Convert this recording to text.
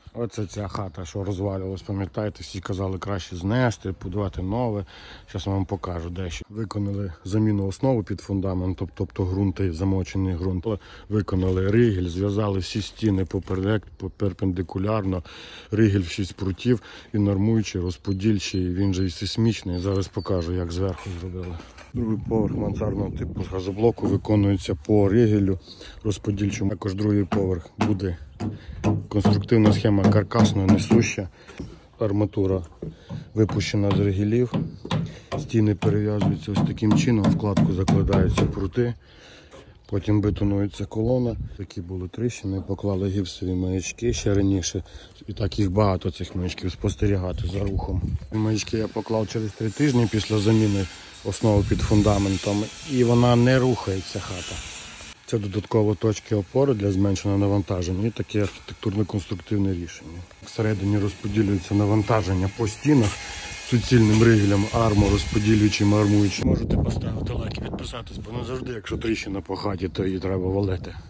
Оце ця хата, що розвалювалась, пам'ятаєте, всі казали краще знести, будувати нове. Зараз я вам покажу дещо. Виконали заміну основи під фундамент, тобто ґрунт, замочений ґрунт. Виконали ригель, зв'язали всі стіни перпендикулярно. Ригель в 6 прутів і нормуючий, розподільчий, він же і сейсмічний. Зараз покажу, як зверху зробили. Другий поверх мансардного типу газоблоку виконується по ригелю розподільчому. Також другий поверх буде конструктивна схема каркасна, несуща. Арматура випущена з ригелів. Стіни перев'язуються ось таким чином, в вкладку закладаються прути. Потім бетонується колона. Такі були тріщини, поклали гіпсові маячки ще раніше. І так їх багато, цих маячків, спостерігати за рухом. Маячки я поклав через 3 тижні після заміни основи під фундаментом. І вона не рухається, хата. Це додатково точки опори для зменшеного навантаження і таке архітектурно-конструктивне рішення. Всередині розподілюється навантаження по стінах суцільним ригелем, розподілюючим, армуючим. Можете поставити лайк і підписатись, бо не завжди, якщо тріщина по хаті, то її треба валити.